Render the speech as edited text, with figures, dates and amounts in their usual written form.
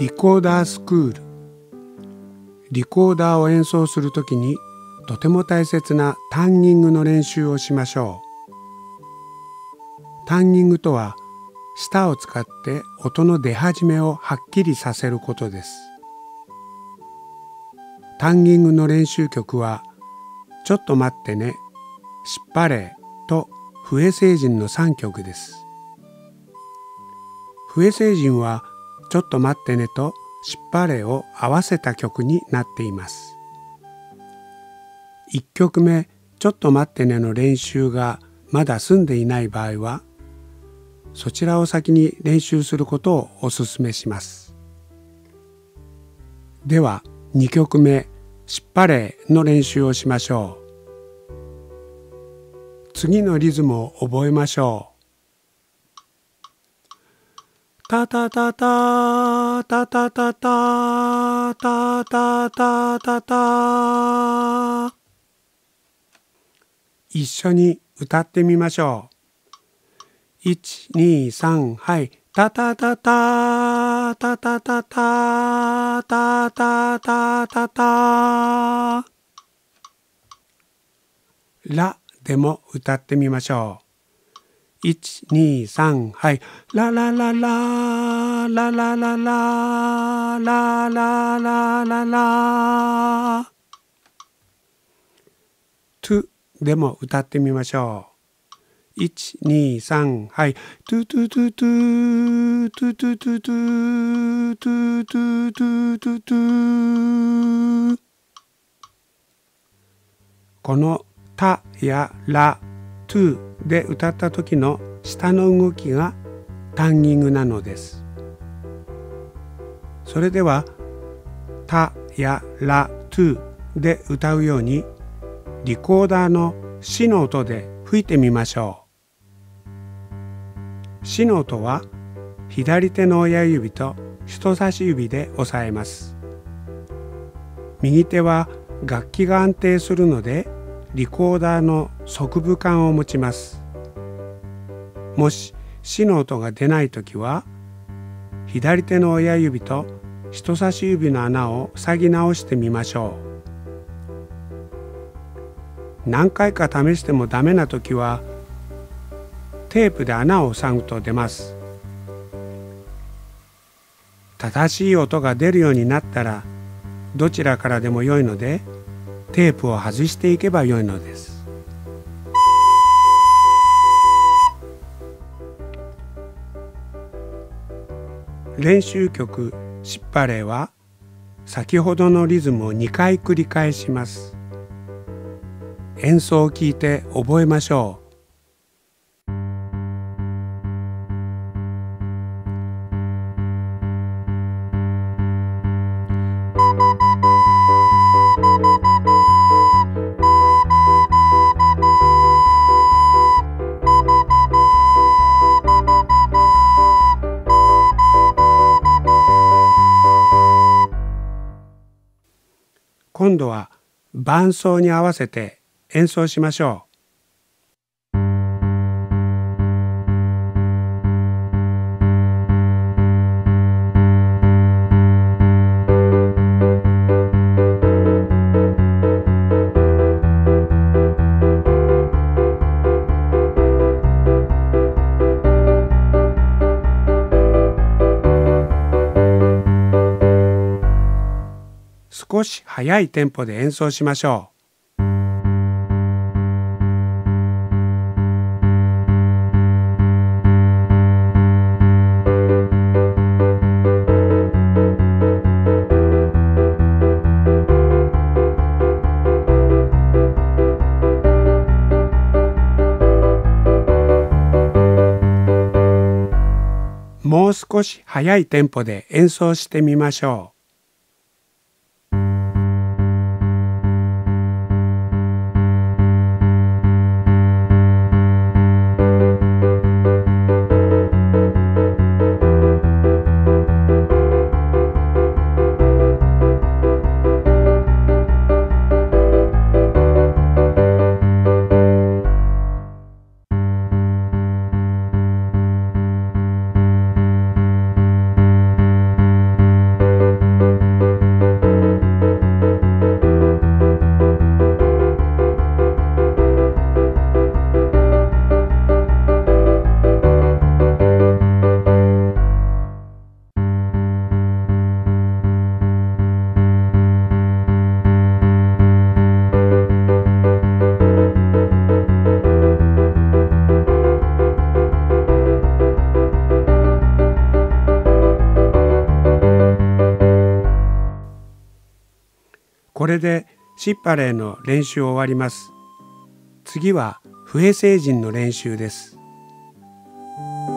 リコーダースクール。リコーダーを演奏するときにとても大切なタンギングの練習をしましょう。タンギングとは舌を使って音の出始めをはっきりさせることです。タンギングの練習曲はちょっと待ってね、しっぱれと笛星人の3曲です。笛星人はちょっと待ってねとしっぱれを合わせた曲になっています。1曲目ちょっと待ってねの練習がまだ済んでいない場合は、そちらを先に練習することをお勧めします。では2曲目しっぱれの練習をしましょう。次のリズムを覚えましょう。タタタタタタタタタタタタタ。一緒に歌ってみましょう。1、2、3、はい。タタタタタタタタタタタタタ。ラでも歌ってみましょう。1、2、3、はい。ラララララララララララララ。トゥでも歌ってみましょう。1、2、3、はい。トゥトゥトゥトゥトゥトゥトゥトゥトゥトゥトゥトゥトゥ。このタやラ、トゥで歌った時の舌の動きがタンギングなのです。それではタやラ、トゥで歌うようにリコーダーのシの音で吹いてみましょう。シの音は左手の親指と人差し指で押さえます。右手は楽器が安定するのでリコーダーの側部管を持ちます。もしシの音が出ないときは左手の親指と人差し指の穴を塞ぎ直してみましょう。何回か試してもダメなときはテープで穴を塞ぐと出ます。正しい音が出るようになったらどちらからでも良いのでテープを外していけば良いのです。練習曲しっぱれは先ほどのリズムを2回繰り返します。演奏を聞いて覚えましょう。今度は伴奏に合わせて演奏しましょう。少し速いテンポで演奏しましょう。もう少し速いテンポで演奏してみましょう。 これでシッパレーの練習を終わります。次は不衛生人の練習です。